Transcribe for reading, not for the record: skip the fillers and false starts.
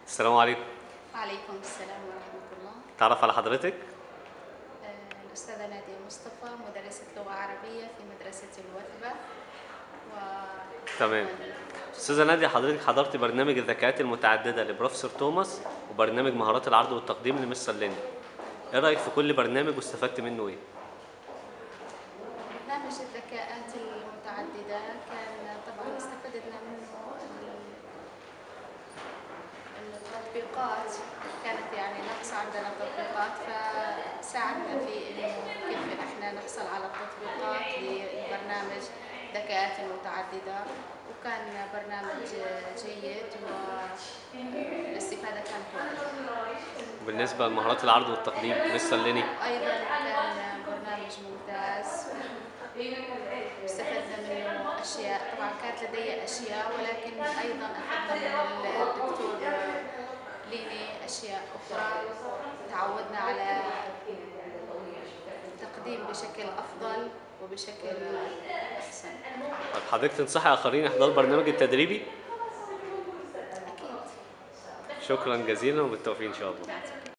السلام عليكم. وعليكم السلام ورحمة الله. تعرف على حضرتك؟ الأستاذة نادية مصطفى، مدرسة لغة عربية في مدرسة الوثبة. تمام. أستاذة نادية، حضرتك حضرتي برنامج الذكاءات المتعددة لبروفيسور توماس وبرنامج مهارات العرض والتقديم لمستر ليني. إيه رأيك في كل برنامج واستفدت منه إيه؟ برنامج الذكاءات المتعددة كان طبعا استفدنا منه التطبيقات، كانت يعني نقص عندنا تطبيقات، فساعدنا في إنه كيف احنا نحصل على التطبيقات لبرنامج ذكاءات متعددة، وكان برنامج جيد والاستفادة كانت وايد. وبالنسبة لمهارات العرض والتقديم مستر ليني؟ أيضا كان برنامج ممتاز، استفدنا منه أشياء، طبعا كانت لدي أشياء ولكن أيضا أخذنا من الدكتور ليني أشياء أخرى، تعودنا على التقديم بشكل أفضل وبشكل أحسن. طب حضرتك تنصحي آخرين يحضروا البرنامج التدريبي؟ أكيد. شكرا جزيلا وبالتوفيق إن شاء الله.